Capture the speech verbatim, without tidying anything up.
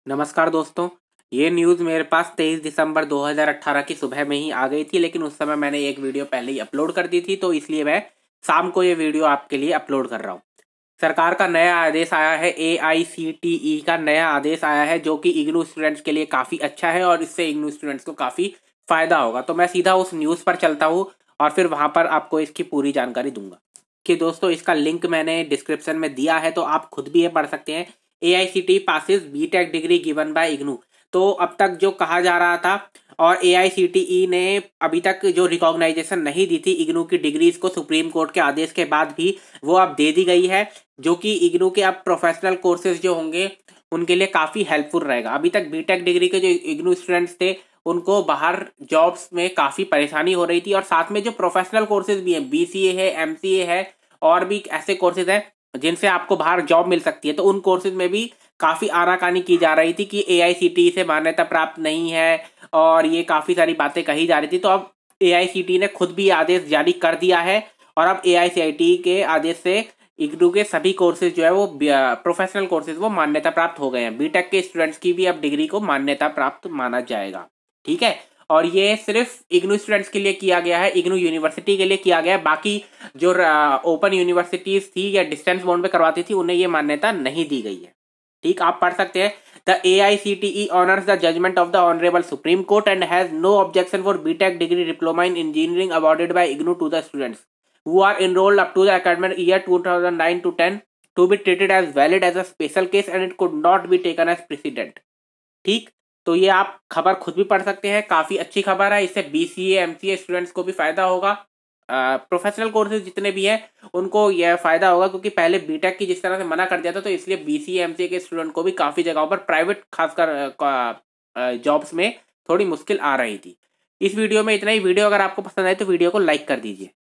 नमस्कार दोस्तों। ये न्यूज़ मेरे पास तेईस दिसंबर दो हज़ार अठारह की सुबह में ही आ गई थी, लेकिन उस समय मैंने एक वीडियो पहले ही अपलोड कर दी थी, तो इसलिए मैं शाम को ये वीडियो आपके लिए अपलोड कर रहा हूँ। सरकार का नया आदेश आया है, ए आई सी टी ई का नया आदेश आया है, जो कि इग्नू स्टूडेंट्स के लिए काफ़ी अच्छा है और इससे इग्नू स्टूडेंट्स को काफ़ी फ़ायदा होगा। तो मैं सीधा उस न्यूज़ पर चलता हूँ और फिर वहाँ पर आपको इसकी पूरी जानकारी दूंगा। कि दोस्तों, इसका लिंक मैंने डिस्क्रिप्शन में दिया है, तो आप खुद भी ये पढ़ सकते हैं। A I C T passes B tech degree given by IGNOU. तो अब तक जो कहा जा रहा था, और ए आई सी टी ई ने अभी तक जो रिकॉग्नाइजेशन नहीं दी थी इग्नू की डिग्रीज को, सुप्रीम कोर्ट के आदेश के बाद भी वो अब दे दी गई है, जो कि इग्नू के अब प्रोफेशनल कोर्सेज जो होंगे उनके लिए काफ़ी हेल्पफुल रहेगा। अभी तक बी टेक डिग्री के जो इग्नू स्टूडेंट्स थे उनको बाहर जॉब्स में काफ़ी परेशानी हो रही थी, और साथ में जो प्रोफेशनल कोर्सेज भी हैं, बी सी ए है, एम सी ए है, और भी ऐसे कोर्सेज हैं जिनसे आपको बाहर जॉब मिल सकती है, तो उन कोर्सेज में भी काफ़ी आनाकानी की जा रही थी कि ए आई सी टी ई से मान्यता प्राप्त नहीं है, और ये काफ़ी सारी बातें कही जा रही थी। तो अब ए आई सी टी ई ने खुद भी आदेश जारी कर दिया है, और अब ए आई सी टी ई के आदेश से इग्नू के सभी कोर्सेज जो है वो प्रोफेशनल कोर्सेज वो मान्यता प्राप्त हो गए हैं। बी टेक के स्टूडेंट्स की भी अब डिग्री को मान्यता प्राप्त माना जाएगा। ठीक है, और ये सिर्फ इग्नू स्टूडेंट्स के लिए किया गया है, इग्नू यूनिवर्सिटी के लिए किया गया है। बाकी जो ओपन यूनिवर्सिटीज थी या डिस्टेंस मोड पे करवाती थी उन्हें ये मान्यता नहीं दी गई है। ठीक, आप पढ़ सकते हैं। The A I C T E honours the judgment of the honourable Supreme Court and has no objection for BTech degree diploma in engineering awarded by IGNOU to the students who are enrolled up to the academic year two thousand nine to ten to be treated as valid as a special case and it could not be taken as precedent। ठीक, तो ये आप खबर खुद भी पढ़ सकते हैं, काफ़ी अच्छी खबर है। इससे B C A M C A students को भी फ़ायदा होगा, प्रोफेशनल कोर्सेज जितने भी हैं उनको यह फ़ायदा होगा, क्योंकि पहले बी टेक की जिस तरह से मना कर दिया था, तो इसलिए B C A M C ए के स्टूडेंट को भी काफ़ी जगहों पर प्राइवेट खासकर जॉब्स में थोड़ी मुश्किल आ रही थी। इस वीडियो में इतना ही। वीडियो अगर आपको पसंद आए तो वीडियो को लाइक कर दीजिए।